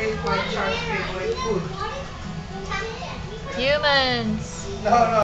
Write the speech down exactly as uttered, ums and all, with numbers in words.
is my child's favorite food. Humans. No, no.